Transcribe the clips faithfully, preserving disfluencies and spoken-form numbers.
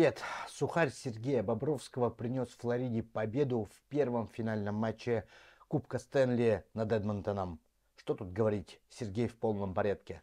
Привет! Сухарь Сергея Бобровского принес Флориде победу в первом финальном матче Кубка Стэнли над Эдмонтоном. Что тут говорить, Сергей в полном порядке.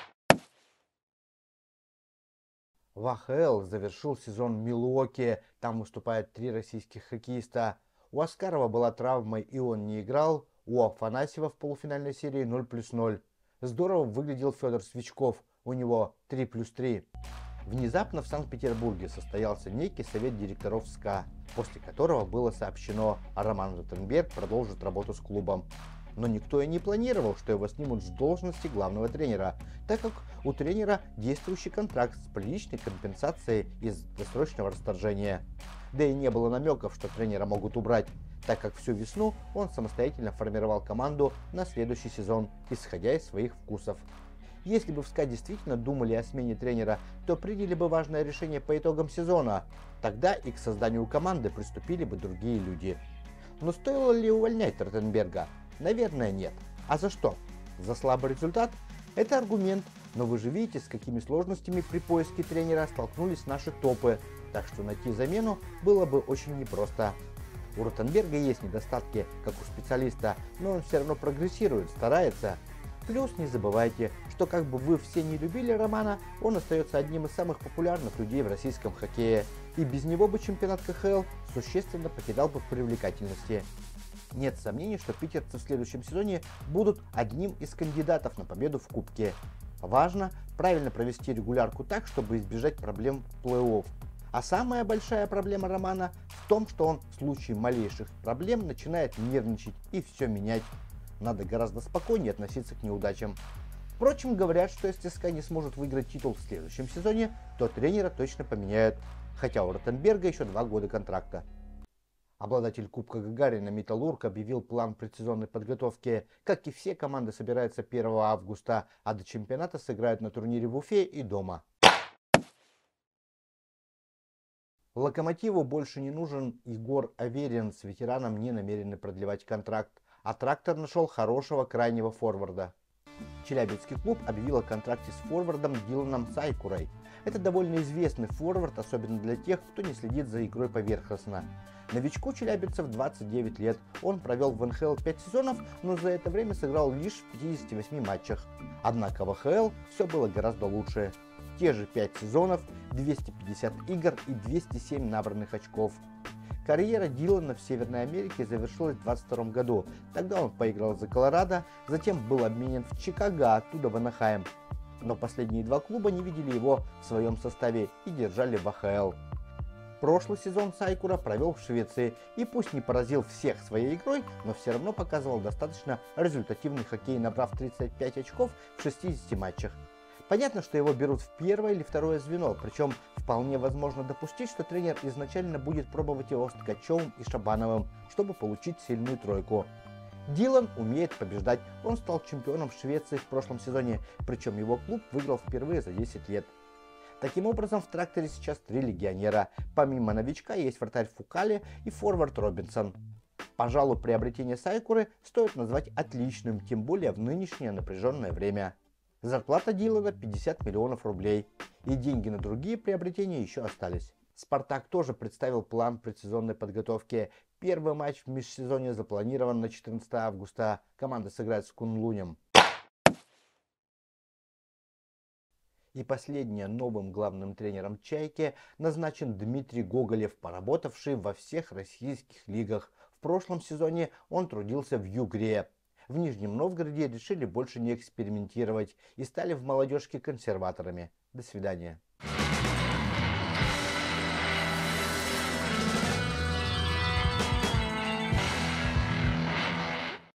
В А Х Л завершил сезон Милуоки, там выступают три российских хоккеиста. У Аскарова была травма и он не играл, у Афанасьева в полуфинальной серии ноль плюс ноль. Здорово выглядел Федор Свичков, у него три плюс три. Внезапно в Санкт-Петербурге состоялся некий совет директоров СКА, после которого было сообщено, а Роман Ротенберг продолжит работу с клубом. Но никто и не планировал, что его снимут с должности главного тренера, так как у тренера действующий контракт с приличной компенсацией из досрочного расторжения. Да и не было намеков, что тренера могут убрать, так как всю весну он самостоятельно формировал команду на следующий сезон, исходя из своих вкусов. Если бы в СКА действительно думали о смене тренера, то приняли бы важное решение по итогам сезона. Тогда и к созданию команды приступили бы другие люди. Но стоило ли увольнять Ротенберга? Наверное, нет. А за что? За слабый результат? Это аргумент, но вы же видите, с какими сложностями при поиске тренера столкнулись наши топы, так что найти замену было бы очень непросто. У Ротенберга есть недостатки, как у специалиста, но он все равно прогрессирует, старается. Плюс не забывайте, что как бы вы все не любили Романа, он остается одним из самых популярных людей в российском хоккее, и без него бы чемпионат К Х Л существенно потерял бы в привлекательности. Нет сомнений, что питерцы в следующем сезоне будут одним из кандидатов на победу в Кубке. Важно правильно провести регулярку так, чтобы избежать проблем в плей-офф. А самая большая проблема Романа в том, что он в случае малейших проблем начинает нервничать и все менять. Надо гораздо спокойнее относиться к неудачам. Впрочем, говорят, что если СКА не сможет выиграть титул в следующем сезоне, то тренера точно поменяют, хотя у Ротенберга еще два года контракта. Обладатель Кубка Гагарина Металлург объявил план предсезонной подготовки. Как и все, команды собираются первого августа, а до чемпионата сыграют на турнире в Уфе и дома. Локомотиву больше не нужен Егор Аверин, с ветераном не намерены продлевать контракт, а Трактор нашел хорошего крайнего форварда. Челябинский клуб объявил о контракте с форвардом Диланом Сайкурой. Это довольно известный форвард, особенно для тех, кто не следит за игрой поверхностно. Новичку челябинцев двадцать девять лет, он провел в Н Х Л пять сезонов, но за это время сыграл лишь в пятидесяти восьми матчах. Однако в А Х Л все было гораздо лучше. Те же пять сезонов, двести пятьдесят игр и двести семь набранных очков. Карьера Дилана в Северной Америке завершилась в двадцать втором году. Тогда он поиграл за Колорадо, затем был обменен в Чикаго, а оттуда в Анахайм. Но последние два клуба не видели его в своем составе и держали в А Х Л. Прошлый сезон Сайкура провел в Швеции и пусть не поразил всех своей игрой, но все равно показывал достаточно результативный хоккей, набрав тридцать пять очков в шестидесяти матчах. Понятно, что его берут в первое или второе звено, причем вполне возможно допустить, что тренер изначально будет пробовать его с Ткачевым и Шабановым, чтобы получить сильную тройку. Дилан умеет побеждать, он стал чемпионом Швеции в прошлом сезоне, причем его клуб выиграл впервые за десять лет. Таким образом, в Тракторе сейчас три легионера. Помимо новичка есть вратарь Фукали и форвард Робинсон. Пожалуй, приобретение Сайкуры стоит назвать отличным, тем более в нынешнее напряженное время. Зарплата Дилана пятьдесят миллионов рублей, и деньги на другие приобретения еще остались. Спартак тоже представил план предсезонной подготовки. Первый матч в межсезонье запланирован на четырнадцатое августа. Команда сыграет с Кунлунем. И последнее, новым главным тренером «Чайки» назначен Дмитрий Гоголев, поработавший во всех российских лигах. В прошлом сезоне он трудился в Югре. В Нижнем Новгороде решили больше не экспериментировать и стали в молодежке консерваторами. До свидания.